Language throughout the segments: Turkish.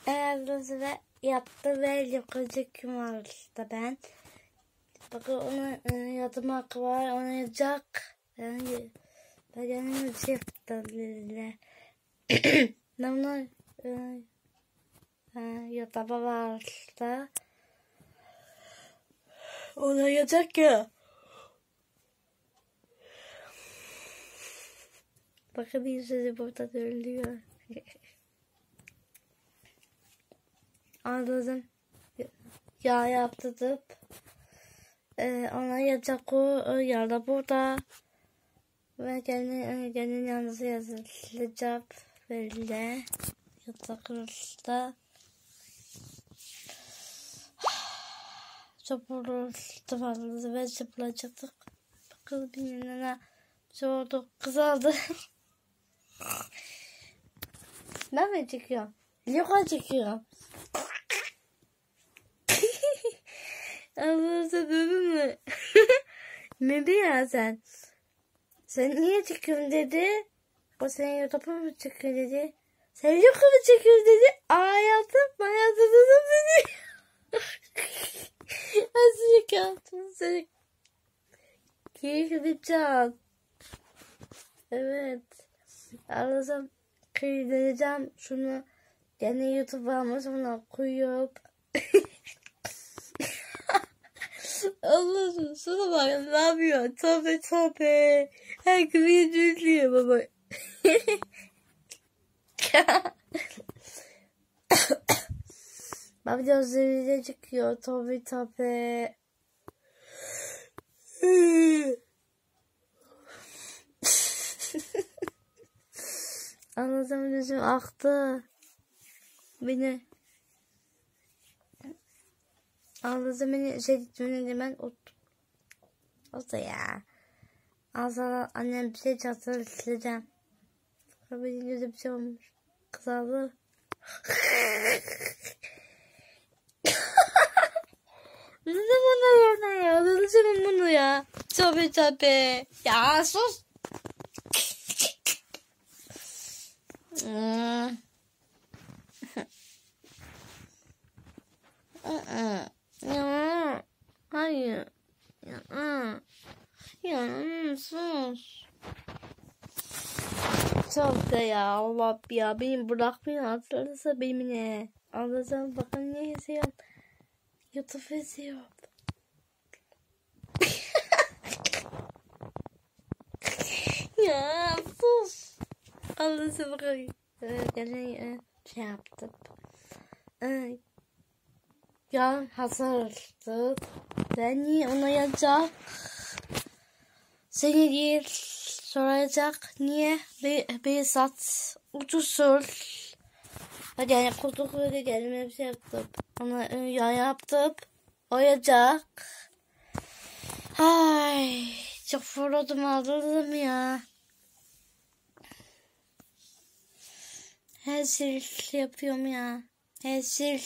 Ayarladı ve yaptı ve yukarıcı kim var işte ben. Bakın ona yazmak var, ona yazacak. Yani ben bir şey yaptım. Ona yazma var işte. Ona yazacak ya. Bakın yüzü burada ölüyor. Anladım. Ya yaptırdım. Ona yazacak o yarda burada. Ve kendin yalnız yazılacak böyle. Yatak arasında. Çapurluğu vardı ve çıplacaktık. Bakın birbirine soğuduk, kızardı. Ben mi çekiyorum? Yukarı çekiyorum. Allah'ım bebe mi? Bebe ya sen. Sen niye çekiyorsun dedi. O senin YouTube'a mı çekiyor dedi. Sen yukarı mı çekiyorsun dedi. Hayatım dedi. Azıcık yaptım seni. Keyifli bir can. Evet. Allah'ım kıyılacağım şunu. Gene YouTube'a sonra koyup. Allah'ım sana bak ne yapıyor? Tabi. Her gün yüzülüyor baba. Bak gözleri çıkıyor tabi. Anladım gözüm aktı. Beni. Anladım beni hemen oldu ya. Azal annem bir şey çatırlayacağım. Benim gözüm bir şey olmuş. Kızardı. Ne bunu ya? Anlatacağım bunu ya. Tabi. Ya sus. Ya. Hayır. Ya sus. Çok da ya Allah ya beni bırakmıyor hatırlarsa benimle. Anlasam bakın ne izliyorum. YouTube izliyorum. Ya sus. Anlasam bakın. Yani şey yaptım. Ya hazırdı. Ben niye ona yazacak? Seni değil soracak. Niye? Bir saat ucuzsun. Hadi yani kutu öyle geldim bir şey yaptım. Ona ya yaptım. Oyacak. Ay çok fırladım aldım ya. Her şey yapıyorum ya. Her şey.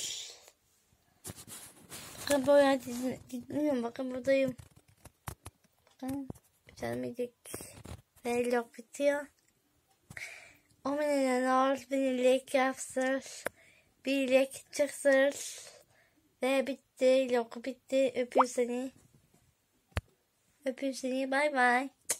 Bakın böyle gitmiyorum. Bakın buradayım. Bakın. Gelmedik. Vlog bitiyor. O menüden olur. Beni like yapsın. Bir like çıksın. Ve bitti. Vlog bitti. Öpüyor seni. Bay bay.